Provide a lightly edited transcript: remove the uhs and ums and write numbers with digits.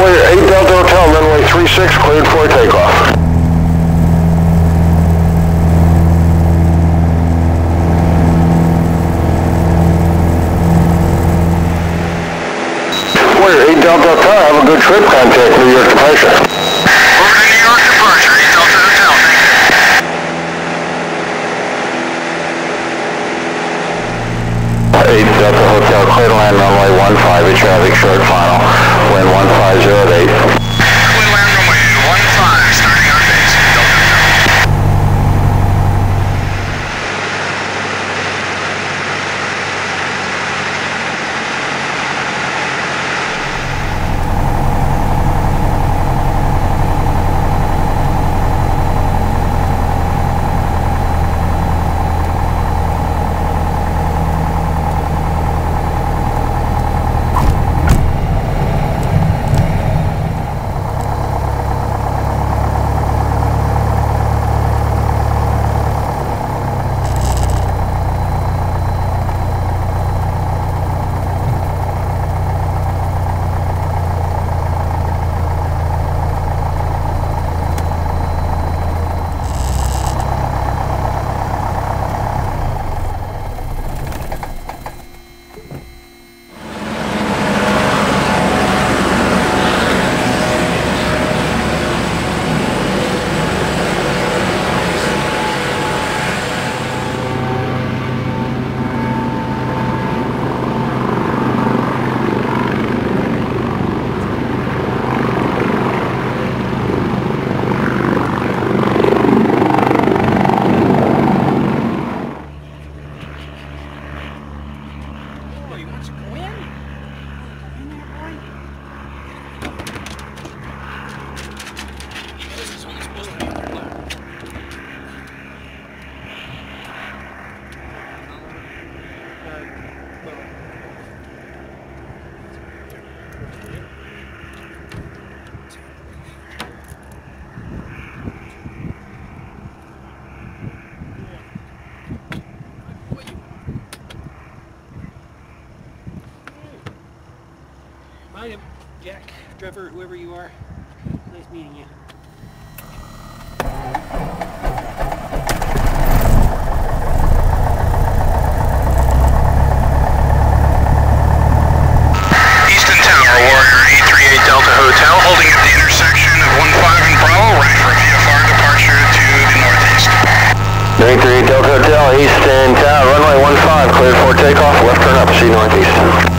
Warrior 8 Delta Hotel, runway 36, cleared for takeoff. Warrior 8 Delta Hotel, have a good trip. Contact New York departure. Over to New York departure, 8 Delta Hotel, thank you. 8 Delta Hotel, clear to land runway 15 at traffic short final, wind 1508. Clear land runway 15, starting on base, Delta Hotel. Hi, Jack, Trevor, whoever you are. Nice meeting you. Easton Tower, Warrior 838 Delta Hotel, holding at the intersection of 15 and Bravo, ready for VFR departure to the northeast. 838 Delta Hotel, Easton Tower, runway 15, cleared for takeoff, left turn up, see northeast.